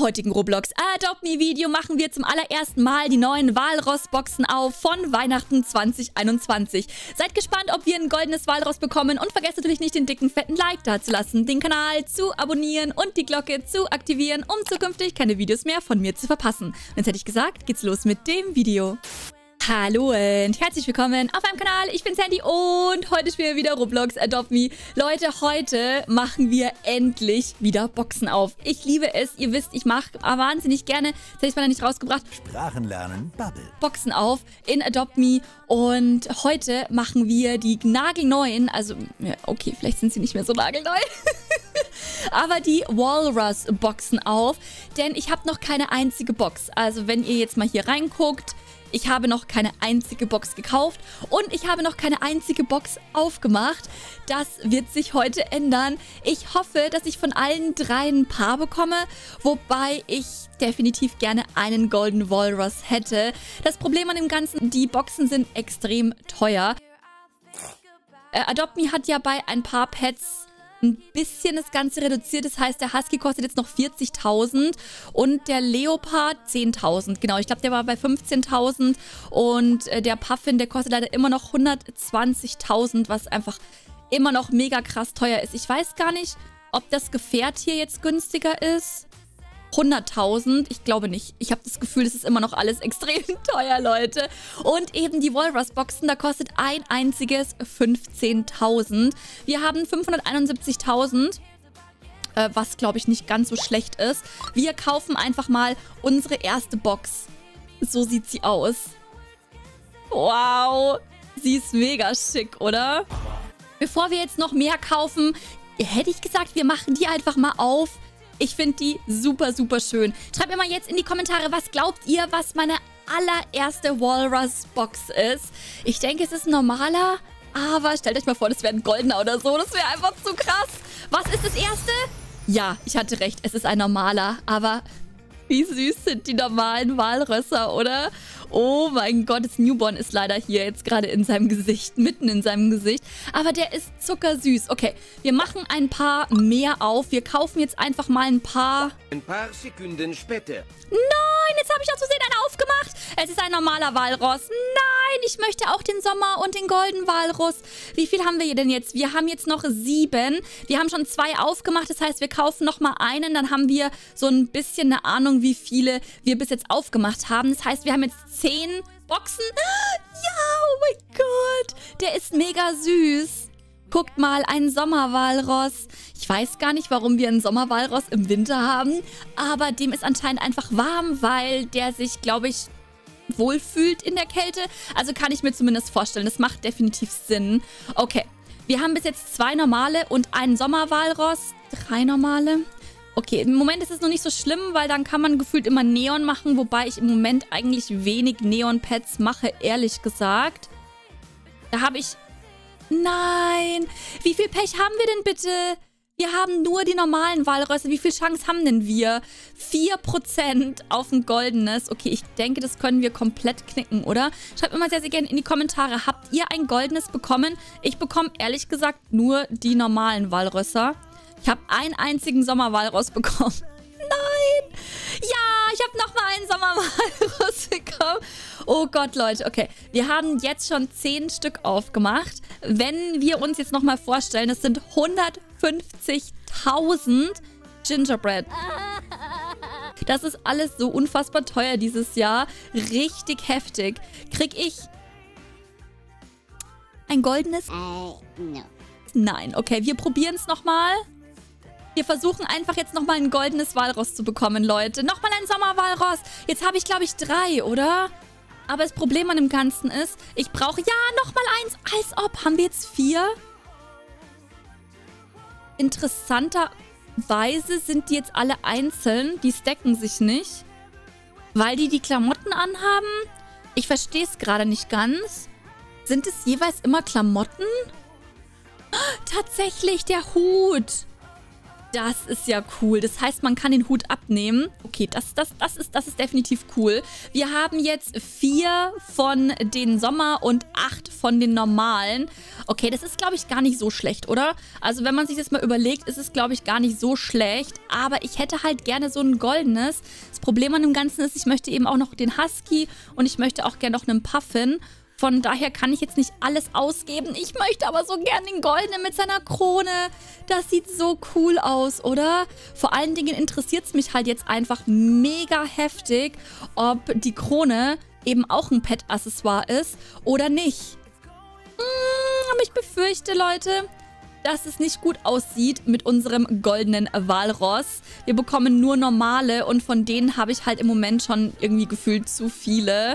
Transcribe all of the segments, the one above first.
heutigen Roblox Adopt Me Video machen wir zum allerersten Mal die neuen Walross-Boxen auf von Weihnachten 2021. Seid gespannt, ob wir ein goldenes Walross bekommen und vergesst natürlich nicht, den dicken, fetten Like da zu lassen, den Kanal zu abonnieren und die Glocke zu aktivieren, um zukünftig keine Videos mehr von mir zu verpassen. Und jetzt hätte ich gesagt, geht's los mit dem Video. Hallo und herzlich willkommen auf meinem Kanal. Ich bin Sandy und heute spielen wir wieder Roblox Adopt Me. Leute, heute machen wir endlich wieder Boxen auf. Ich liebe es. Ihr wisst, ich mache wahnsinnig gerne, das hätte ich mal nicht rausgebracht, Sprachenlernen Bubble. Boxen auf in Adopt Me. Und heute machen wir die nagelneuen, also, ja, okay, vielleicht sind sie nicht mehr so nagelneu, aber die Walrus-Boxen auf. Denn ich habe noch keine einzige Box. Also, wenn ihr jetzt mal hier reinguckt, ich habe noch keine einzige Box gekauft und ich habe noch keine einzige Box aufgemacht. Das wird sich heute ändern. Ich hoffe, dass ich von allen drei ein paar bekomme, wobei ich definitiv gerne einen Golden Walrus hätte. Das Problem an dem Ganzen, die Boxen sind extrem teuer. Adopt Me hat ja bei ein paar Pets ein bisschen das Ganze reduziert. Das heißt, der Husky kostet jetzt noch 40.000 und der Leopard 10.000. Genau, ich glaube, der war bei 15.000 und der Puffin, der kostet leider immer noch 120.000, was einfach immer noch mega krass teuer ist. Ich weiß gar nicht, ob das Gefährt hier jetzt günstiger ist. 100.000? Ich glaube nicht. Ich habe das Gefühl, das ist immer noch alles extrem teuer, Leute. Und eben die Walrus-Boxen, da kostet ein einziges 15.000. Wir haben 571.000, was, glaube ich, nicht ganz so schlecht ist. Wir kaufen einfach mal unsere erste Box. So sieht sie aus. Wow, sie ist mega schick, oder? Bevor wir jetzt noch mehr kaufen, hätte ich gesagt, wir machen die einfach mal auf. Ich finde die super, super schön. Schreibt mir mal jetzt in die Kommentare, was glaubt ihr, was meine allererste Walrus-Box ist. Ich denke, es ist ein normaler, aber stellt euch mal vor, das wäre ein goldener oder so. Das wäre einfach zu krass. Was ist das erste? Ja, ich hatte recht, es ist ein normaler, aber wie süß sind die normalen Walrösser, oder? Oh mein Gott, das Newborn ist leider hier jetzt gerade in seinem Gesicht, mitten in seinem Gesicht. Aber der ist zuckersüß. Okay, wir machen ein paar mehr auf. Wir kaufen jetzt einfach mal ein paar. Ein paar Sekunden später. Nein, jetzt habe ich aus Versehen einen aufgemacht. Es ist ein normaler Walross. Nein, ich möchte auch den Sommer- und den Golden Walrus. Wie viel haben wir hier denn jetzt? Wir haben jetzt noch 7. Wir haben schon 2 aufgemacht. Das heißt, wir kaufen nochmal einen. Dann haben wir so ein bisschen eine Ahnung, wie viele wir bis jetzt aufgemacht haben. Das heißt, wir haben jetzt 10 Boxen. Ja, oh mein Gott. Der ist mega süß. Guckt mal, ein Sommerwalross. Ich weiß gar nicht, warum wir einen Sommerwalross im Winter haben, aber dem ist anscheinend einfach warm, weil der sich, glaube ich, wohlfühlt in der Kälte. Also kann ich mir zumindest vorstellen. Das macht definitiv Sinn. Okay, wir haben bis jetzt 2 normale und einen Sommerwalross. 3 normale. Okay, im Moment ist es noch nicht so schlimm, weil dann kann man gefühlt immer Neon machen, wobei ich im Moment eigentlich wenig Neon-Pets mache, ehrlich gesagt. Da habe ich... Nein! Wie viel Pech haben wir denn bitte? Wir haben nur die normalen Walrösser. Wie viel Chance haben denn wir? 4% auf ein goldenes. Okay, ich denke, das können wir komplett knicken, oder? Schreibt mir mal sehr, sehr gerne in die Kommentare. Habt ihr ein goldenes bekommen? Ich bekomme ehrlich gesagt nur die normalen Walrösser. Ich habe einen einzigen Sommerwalross bekommen. Nein! Ja, ich habe nochmal einen Sommerwalross bekommen. Oh Gott, Leute. Okay, wir haben jetzt schon 10 Stück aufgemacht. Wenn wir uns jetzt nochmal vorstellen, das sind 150.000 Gingerbread. Das ist alles so unfassbar teuer dieses Jahr. Richtig heftig. Krieg ich ein goldenes? No. Nein. Okay, wir probieren es nochmal. Wir versuchen einfach jetzt nochmal ein goldenes Walross zu bekommen, Leute. Nochmal ein Sommerwalross. Jetzt habe ich, glaube ich, 3, oder? Aber das Problem an dem Ganzen ist, ich brauche... Ja, nochmal eins. Als ob. Haben wir jetzt 4? Interessanterweise sind die jetzt alle einzeln. Die stacken sich nicht. Weil die Klamotten anhaben. Ich verstehe es gerade nicht ganz. Sind es jeweils immer Klamotten? Tatsächlich, der Hut. Das ist ja cool. Das heißt, man kann den Hut abnehmen. Okay, das ist definitiv cool. Wir haben jetzt 4 von den Sommer- und 8 von den normalen. Okay, das ist, glaube ich, gar nicht so schlecht, oder? Also, wenn man sich das mal überlegt, ist es, glaube ich, gar nicht so schlecht. Aber ich hätte halt gerne so ein goldenes. Das Problem an dem Ganzen ist, ich möchte eben auch noch den Husky und ich möchte auch gerne noch einen Puffin. Von daher kann ich jetzt nicht alles ausgeben. Ich möchte aber so gern den Goldenen mit seiner Krone. Das sieht so cool aus, oder? Vor allen Dingen interessiert es mich halt jetzt einfach mega heftig, ob die Krone eben auch ein Pet-Accessoire ist oder nicht. Aber ich befürchte, Leute, dass es nicht gut aussieht mit unserem goldenen Walross. Wir bekommen nur normale und von denen habe ich halt im Moment schon irgendwie gefühlt zu viele.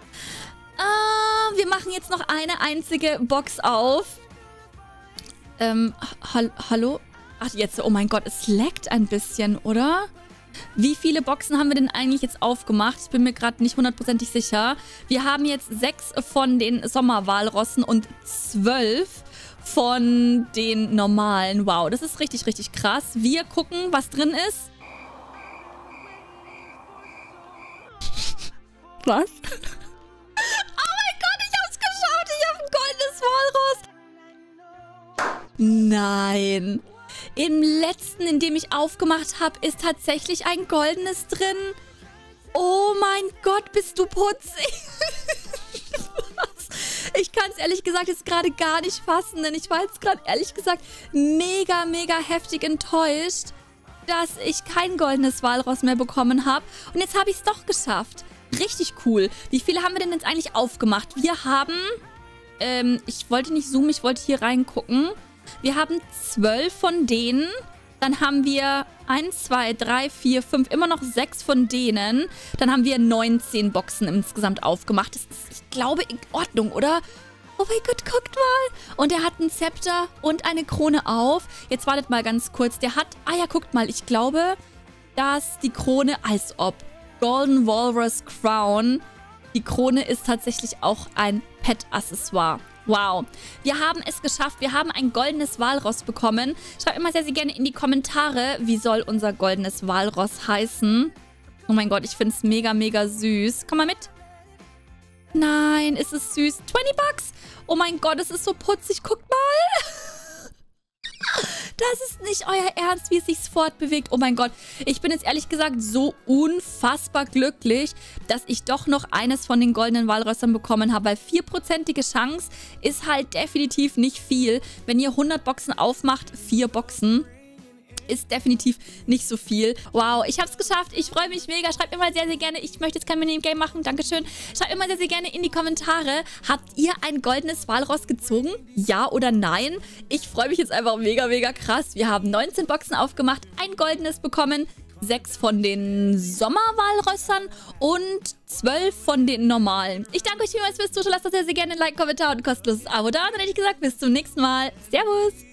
Wir machen jetzt noch eine einzige Box auf. Hallo? Ach, jetzt, oh mein Gott, es laggt ein bisschen, oder? Wie viele Boxen haben wir denn eigentlich jetzt aufgemacht? Ich bin mir gerade nicht hundertprozentig sicher. Wir haben jetzt 6 von den Sommerwalrossen und 12 von den normalen. Wow, das ist richtig, richtig krass. Wir gucken, was drin ist. Was? Nein. Im letzten, in dem ich aufgemacht habe, ist tatsächlich ein goldenes drin. Oh mein Gott, bist du putzig. Ich kann es ehrlich gesagt jetzt gerade gar nicht fassen, denn ich war jetzt gerade ehrlich gesagt mega, mega heftig enttäuscht, dass ich kein goldenes Walross mehr bekommen habe. Und jetzt habe ich es doch geschafft. Richtig cool. Wie viele haben wir denn jetzt eigentlich aufgemacht? Wir haben, ich wollte nicht zoomen, ich wollte hier reingucken. Wir haben 12 von denen. Dann haben wir 1, 2, 3, 4, 5, immer noch 6 von denen. Dann haben wir 19 Boxen insgesamt aufgemacht. Das ist, ich glaube, in Ordnung, oder? Oh mein Gott, guckt mal. Und er hat ein Zepter und eine Krone auf. Jetzt wartet mal ganz kurz. Der hat, ja, guckt mal. Ich glaube, dass die Krone, als ob, Golden Walrus Crown. Die Krone ist tatsächlich auch ein Pet-Accessoire. Wow, wir haben es geschafft. Wir haben ein goldenes Walross bekommen. Schreibt immer sehr, sehr gerne in die Kommentare, wie soll unser goldenes Walross heißen. Oh mein Gott, ich finde es mega, mega süß. Komm mal mit. Nein, ist es süß. 20 Bucks. Oh mein Gott, es ist so putzig. Guckt mal. Das ist nicht euer Ernst, wie es sich fortbewegt. Oh mein Gott, ich bin jetzt ehrlich gesagt so unfassbar glücklich, dass ich doch noch eines von den goldenen Walrössern bekommen habe, weil 4%ige Chance ist halt definitiv nicht viel. Wenn ihr 100 Boxen aufmacht, 4 Boxen ist definitiv nicht so viel. Wow, ich habe es geschafft. Ich freue mich mega. Schreibt immer sehr, sehr gerne. Ich möchte jetzt kein Minigame machen. Dankeschön. Schreibt immer sehr, sehr gerne in die Kommentare. Habt ihr ein goldenes Walross gezogen? Ja oder nein? Ich freue mich jetzt einfach mega, mega krass. Wir haben 19 Boxen aufgemacht, ein goldenes bekommen, 6 von den Sommerwalrössern und 12 von den normalen. Ich danke euch vielmals fürs Zuschauen. Lasst doch sehr, sehr gerne ein Like, Kommentar und ein kostenloses Abo da. Und dann hätte ich gesagt, bis zum nächsten Mal. Servus!